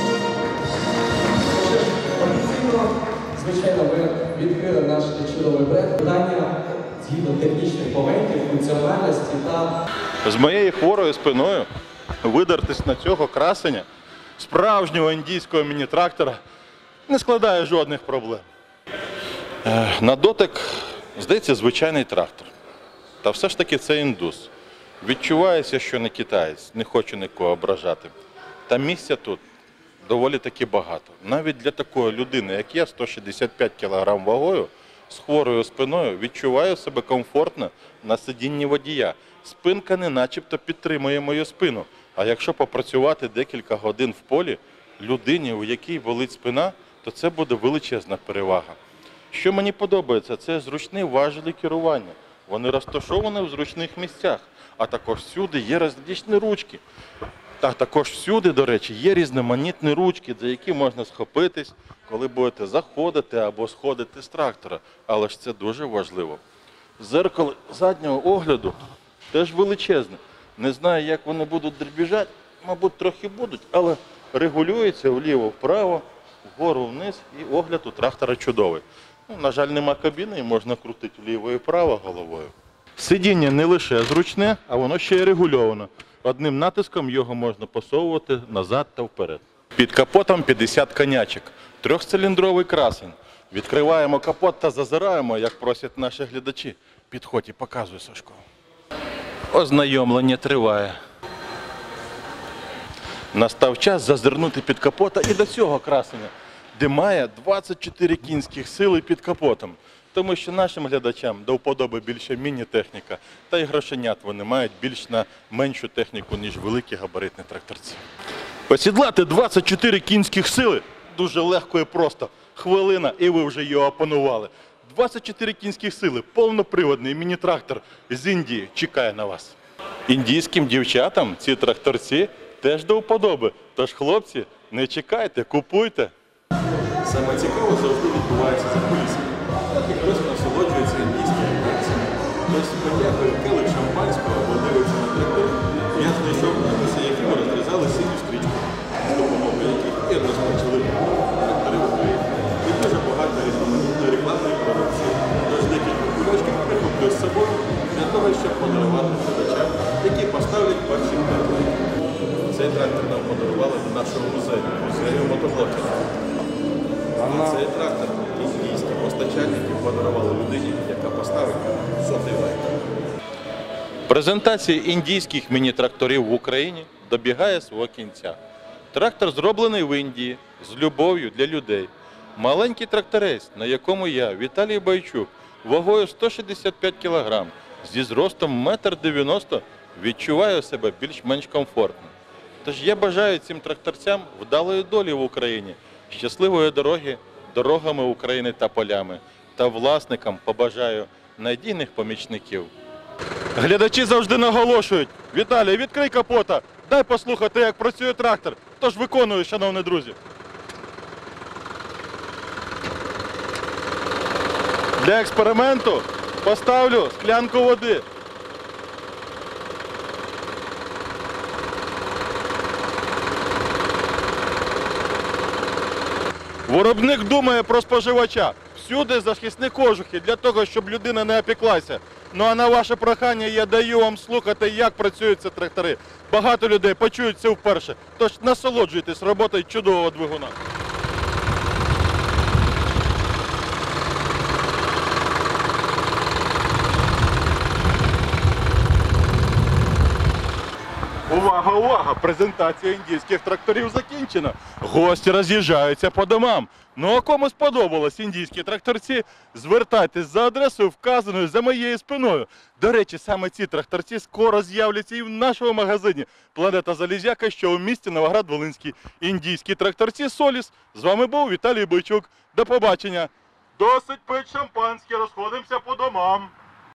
[SPEAKER 5] Офіційно, звичайно, ми відкрили наш чудовий бренд. Питання згідно технічних моментів, функціональності та
[SPEAKER 1] З моєю хворою спиною видертись на цього красення, справжнього індійського міні-трактора, не складає жодних проблем. На дотик, здається, звичайний трактор. Та все ж таки це індус. Відчувається, що не китаєць, не хочу нікого ображати. Та місця тут доволі таки багато. Навіть для такої людини, як я, 165 кг вагою, з хворою спиною, відчуваю себе комфортно на сидінні водія. Спинка не начебто підтримує мою спину. А якщо попрацювати декілька годин в полі, людині, у якій болить спина, то це буде величезна перевага. Що мені подобається, це зручні важелі керування. Вони розташовані в зручних місцях, а також всюди є розлічні ручки. Та також всюди, до речі, є різноманітні ручки, за які можна схопитись, коли будете заходити або сходити з трактора. Але ж це дуже важливо. Зеркало заднього огляду теж величезне. Не знаю, як вони будуть дребіжати, мабуть, трохи будуть, але регулюється вліво-вправо, вгору-вниз, і огляд у трактора чудовий. На жаль, нема кабіни і можна крутити вліво і вправо головою. Сидіння не лише зручне, а воно ще й регульовано. Одним натиском його можна посовувати назад та вперед. Під капотом 50 конячок, трьохциліндровий красень. Відкриваємо капот та зазираємо, як просять наші глядачі. Підходь і показуй, Сашко. Ознайомлення триває. Настав час зазирнути під капота і до цього красення, де має 24 кінських сили під капотом. Тому що нашим глядачам до вподоби більше міні-техніка, та й грошенят вони мають більш на меншу техніку, ніж великі габаритні тракторці. Осідлати 24 кінських сили дуже легко і просто. Хвилина, і ви вже його опанували. 24 кінських сили, повноприводний міні-трактор з Індії чекає на вас. Індійським дівчатам ці тракторці теж до вподоби. Тож, хлопці, не чекайте, купуйте. Саме цікаве завжди відбувається за кулісами. І хтось насолоджується індійськими танцями, хтось подякує келих шампанського або дивиться на трактор. Я знайшов написи, які ми розрізали синю стрічку, з допомогою яких і розпочали трактори в Україні. І дуже багато різноманітної рекламної продукції. Тож декілька кульочків прихоплю з собою для того, щоб подарувати глядачам, які поставлять перші трактори. Цей трактор нам подарували до нашого музею мотоблоків. Цей трактор індійські постачальники подарували людині, яка поставить 100-й лайк. Презентація індійських міні-тракторів в Україні добігає свого кінця. Трактор зроблений в Індії з любов'ю для людей. Маленький тракторець, на якому я, Віталій Бойчук, вагою 165 кг, зі зростом 1,90 м, відчуваю себе більш-менш комфортно. Тож я бажаю цим тракторцям вдалої долі в Україні, щасливої дороги дорогами України та полями. Та власникам побажаю надійних помічників. Глядачі завжди наголошують: Віталій, відкрий капота, дай послухати, як працює трактор. Тож виконую, шановні друзі. Для експерименту поставлю склянку води. Виробник думає про споживача. Всюди захисні кожухи для того, щоб людина не опіклася. Ну а на ваше прохання я даю вам слухати, як працюють ці трактори. Багато людей почують це вперше. Тож насолоджуйтесь роботою чудового двигуна. Увага, увага! Презентація індійських тракторів закінчена. Гості роз'їжджаються по домам. Ну а кому сподобалось індійські тракторці, звертайтесь за адресою, вказаною за моєю спиною. До речі, саме ці тракторці скоро з'являться і в нашому магазині «Планета Залізяка», що у місті Новоград-Волинський. Індійські тракторці «Соліс». З вами був Віталій Бойчук. До побачення. Досить пить шампанське, розходимося по домам.